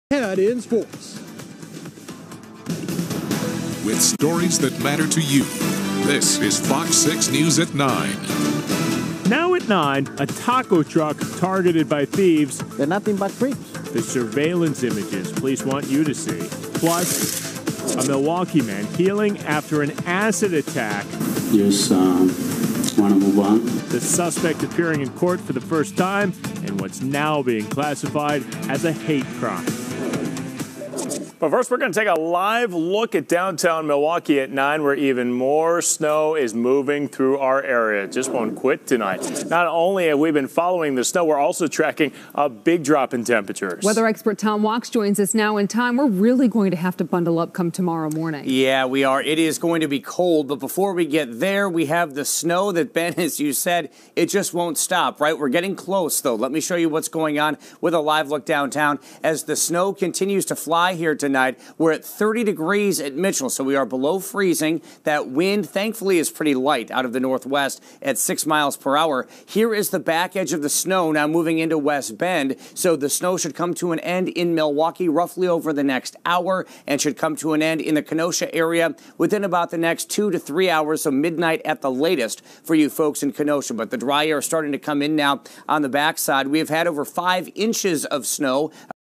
Ahead in sports. With stories that matter to you, this is Fox 6 News at 9. Now at 9, a taco truck targeted by thieves. They're nothing but creeps. The surveillance images police want you to see. Plus, a Milwaukee man healing after an acid attack. Just want to move on. The suspect appearing in court for the first time and what's now being classified as a hate crime. But first, we're going to take a live look at downtown Milwaukee at 9, where even more snow is moving through our area. It just won't quit tonight. Not only have we been following the snow, we're also tracking a big drop in temperatures. Weather expert Tom Wachs joins us now in time. We're really going to have to bundle up come tomorrow morning. Yeah, we are. It is going to be cold, but before we get there, we have the snow that, Ben, as you said, it just won't stop, right? We're getting close, though. Let me show you what's going on with a live look downtown. As the snow continues to fly here tonight, we're at 30 degrees at Mitchell, so we are below freezing. That wind, thankfully, is pretty light out of the northwest at 6 miles per hour. Here is the back edge of the snow now moving into West Bend, so the snow should come to an end in Milwaukee roughly over the next hour and should come to an end in the Kenosha area within about the next 2 to 3 hours, so midnight at the latest for you folks in Kenosha. But the dry air is starting to come in now on the backside. We have had over 5 inches of snow